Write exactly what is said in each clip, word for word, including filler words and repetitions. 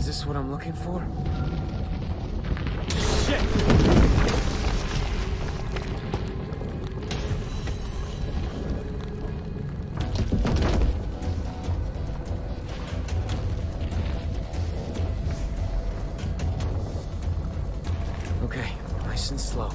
Is this what I'm looking for? Shit! Okay, nice and slow.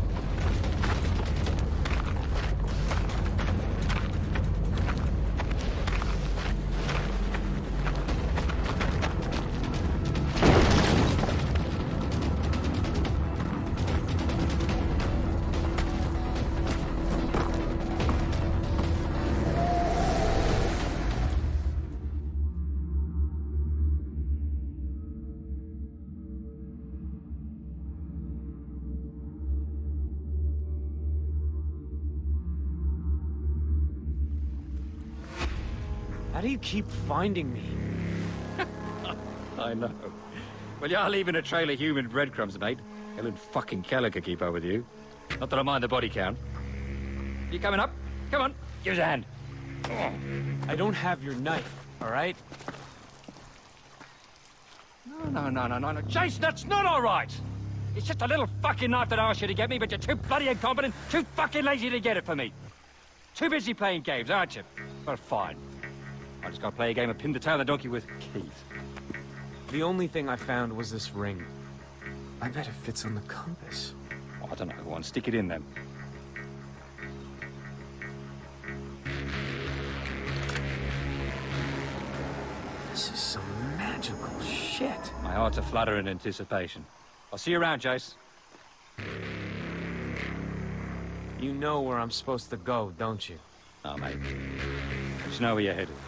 How do you keep finding me? I know. Well, you're leaving a trail of human breadcrumbs, mate. Helen fucking Keller could keep up with you. Not that I mind the body count. You coming up? Come on, give us a hand. Oh. I don't have your knife, all right? No, no, no, no, no, no. Jason, that's not all right! It's just a little fucking knife that I asked you to get me, but you're too bloody incompetent, too fucking lazy to get it for me. Too busy playing games, aren't you? Well, fine. I just gotta play a game of pin the tail of the donkey with Keith. The only thing I found was this ring. I bet it fits on the compass. Oh, I don't know, go on, stick it in then. This is some magical shit. My heart's a flutter in anticipation. I'll see you around, Jace. You know where I'm supposed to go, don't you? Oh, mate. Just know where you're headed.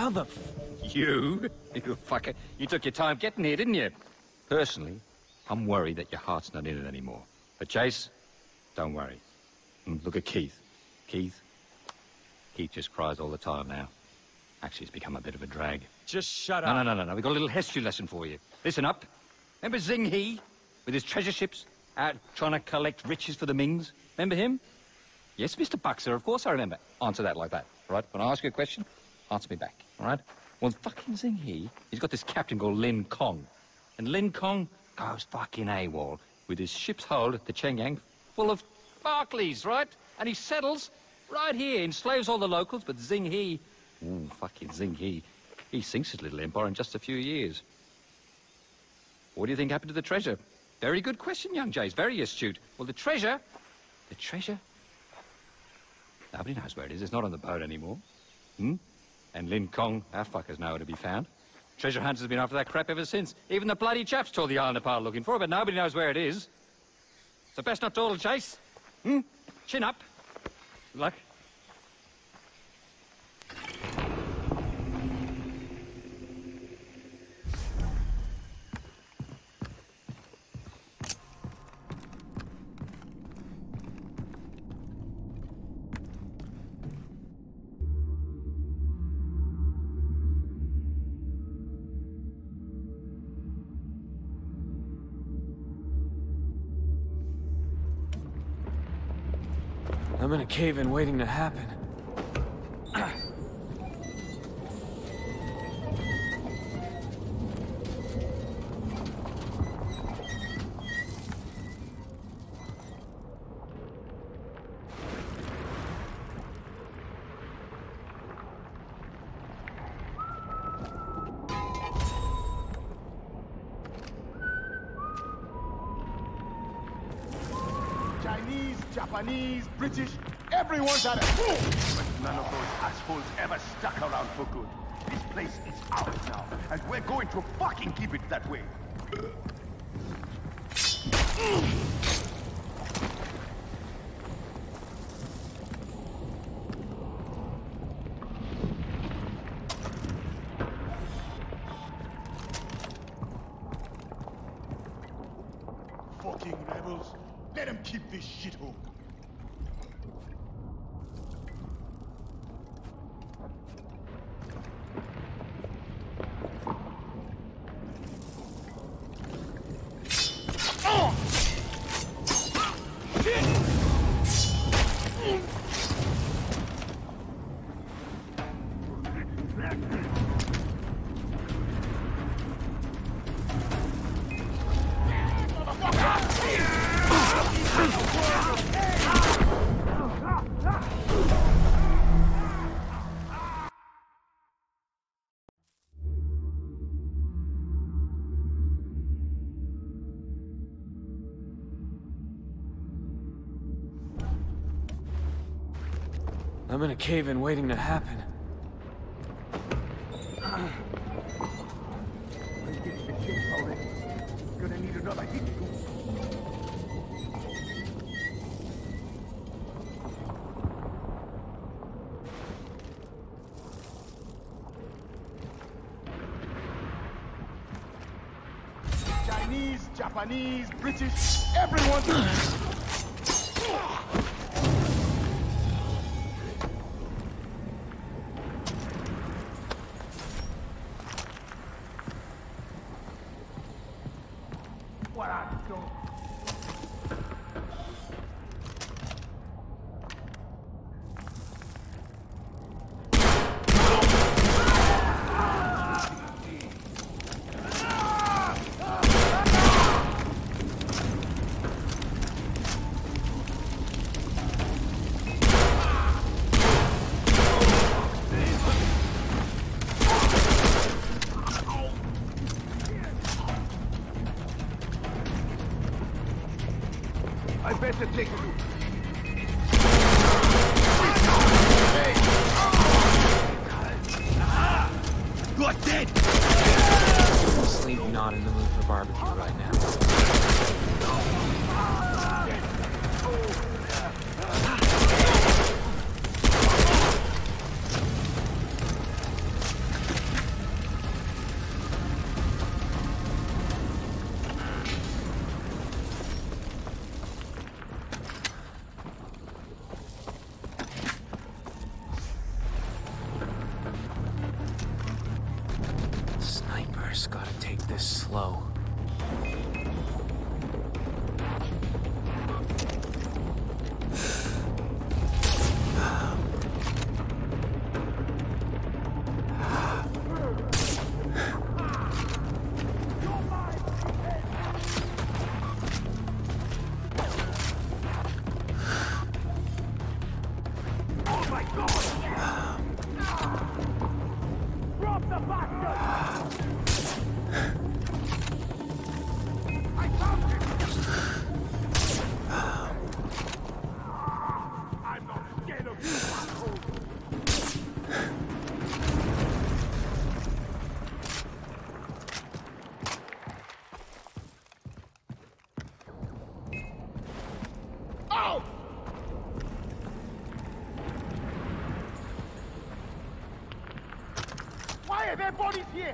How the f... You? You fucker. You took your time getting here, didn't you? Personally, I'm worried that your heart's not in it anymore. But Chase, don't worry. Look at Keith. Keith? Keith just cries all the time now. Actually, it's become a bit of a drag. Just shut No, up. no, no, no, no. We've got a little history lesson for you. Listen up. Remember Zing He? With his treasure ships? Out trying to collect riches for the Mings? Remember him? Yes, Mister Buxer, of course I remember. Answer that like that, all right? When I ask you a question, answer me back, all right? Well, fucking Zing He, he's got this captain called Lin Kong. And Lin Kong goes fucking AWOL with his ship's hold at the Chengyang full of Barclays, right? And he settles right here, enslaves all the locals, but Zing He, ooh, fucking Zing He, he sinks his little empire in just a few years. What do you think happened to the treasure? Very good question, young Jays, very astute. Well, the treasure, the treasure, nobody knows where it is. It's not on the boat anymore. Hmm? And Lin Kong, our fucker's nowhere to be found. Treasure hunters have been after that crap ever since. Even the bloody chaps tore the island apart looking for it, but nobody knows where it is. So best not dawdle, Chase. Hmm? Chin up. Good luck. I'm in a cave-in waiting to happen. Chinese, Japanese, British, everyone's at it. But none of those assholes ever stuck around for good. This place is ours now, and we're going to fucking keep it that way. Fucking rebels. Let them keep this shithole. I'm in a cave-in waiting to happen. Let's get the chase already. Gonna need another hit. Chinese, Japanese, British, everyone's... What I go. I better take a look. You're dead! Honestly, not in the mood for barbecue right now. Just gotta take this slow. Why are there bodies here?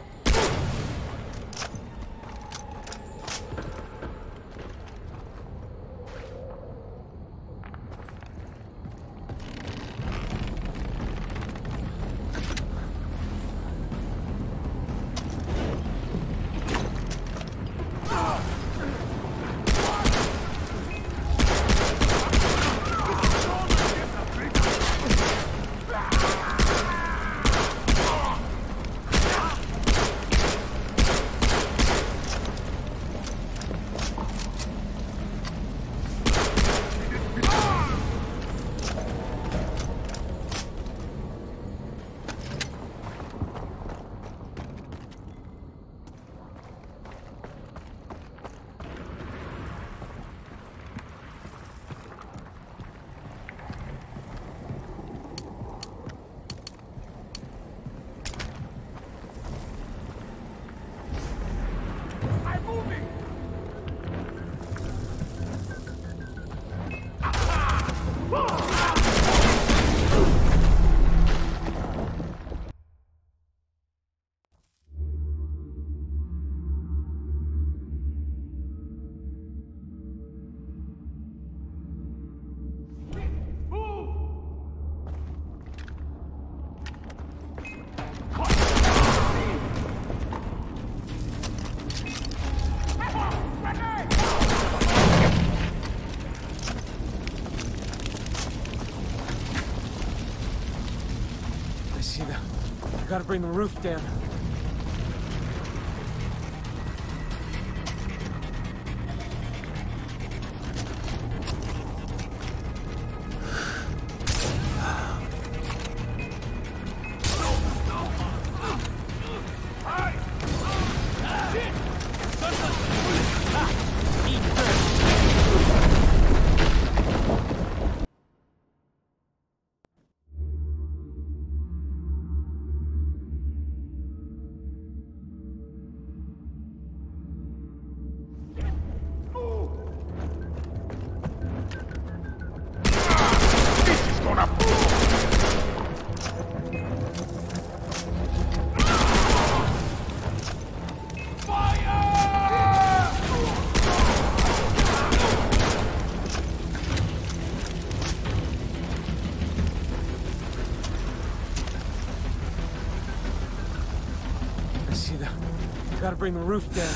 I gotta bring the roof down. Gotta bring the roof down.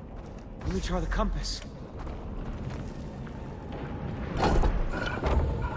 Let me try the compass.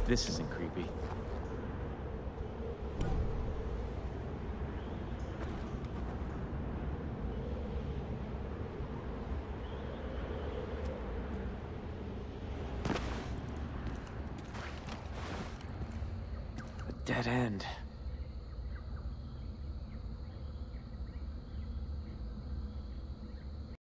This isn't creepy. A dead end.